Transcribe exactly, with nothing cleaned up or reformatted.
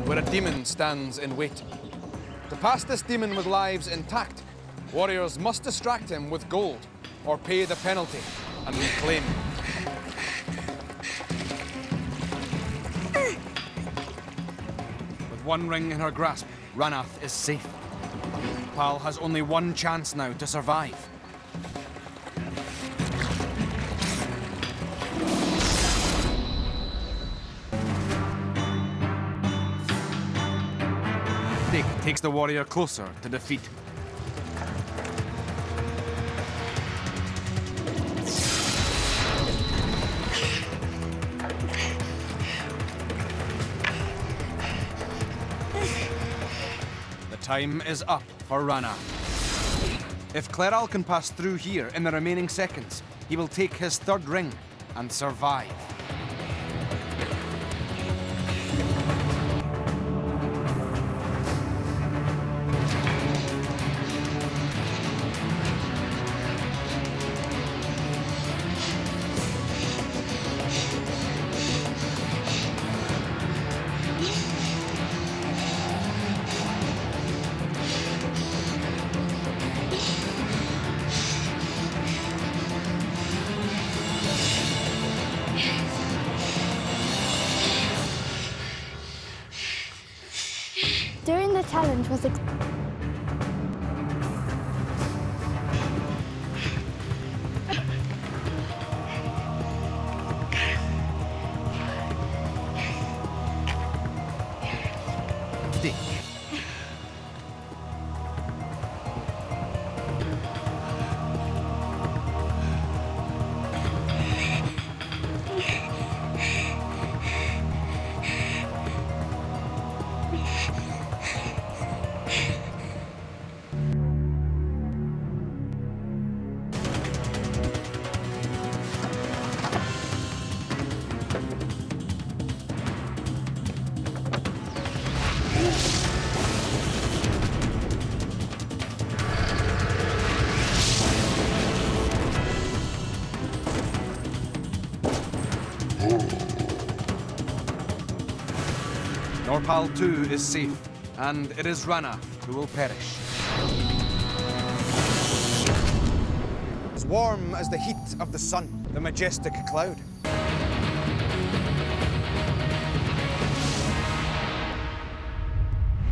where a demon stands in wait. To pass this demon with lives intact, warriors must distract him with gold or pay the penalty and reclaim him. With one ring in her grasp, Ranath is safe. Norpal has only one chance now to survive. Dick takes the warrior closer to defeat. The time is up for Ranath. If Cleral can pass through here in the remaining seconds, he will take his third ring and survive. During the challenge was ex Dick. Norpal too is safe, and it is Ranath who will perish. As warm as the heat of the sun, the majestic cloud.